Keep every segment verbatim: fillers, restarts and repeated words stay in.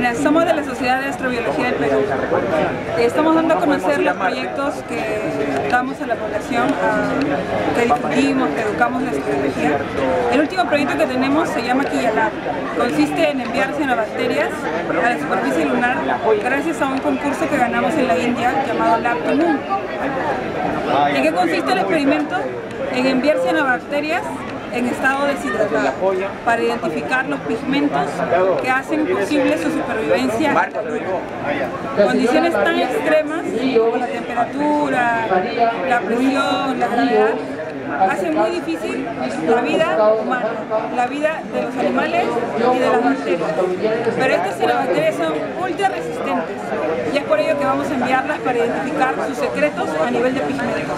Eh, somos de la Sociedad de Astrobiología del Perú. Estamos dando a conocer los proyectos que damos a la población, a, que difundimos, que educamos la astrobiología. El último proyecto que tenemos se llama Quillalab. Consiste en enviar cianobacterias a la superficie lunar gracias a un concurso que ganamos en la India llamado Lab to Moon. ¿En qué consiste el experimento? En enviar cianobacterias en estado deshidratado para identificar los pigmentos que hacen posible su supervivencia en la luna. Condiciones tan extremas como la temperatura, la presión, la gravedad hacen muy difícil la vida humana, la vida de los animales y de las bacterias. Pero estas cianobacterias son ultra resistentes y es por ello que vamos a enviarlas para identificar sus secretos a nivel de pigmentos.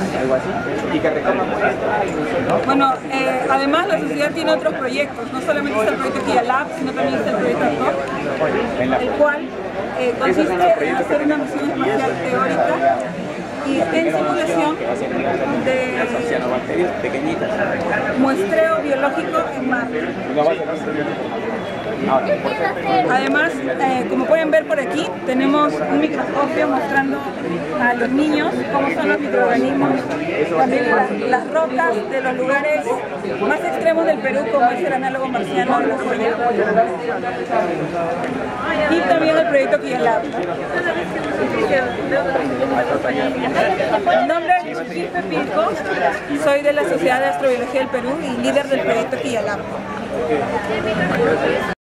Bueno, eh, además la sociedad tiene otros proyectos, no solamente está el proyecto Quillalab, sino también está el proyecto Actor, el cual eh, consiste en hacer una misión espacial teórica y en simulación de muestreo biológico en Marte. Además, eh, como pueden ver por aquí, tenemos un microscopio mostrando a los niños cómo son los microorganismos, también las, las rocas de los lugares más extremos del Perú, como es el análogo marciano de la joya, y también el proyecto Quillalab. Mi nombre es Chiquilpe Pilco, soy de la Sociedad de Astrobiología del Perú y líder del proyecto Quillalab.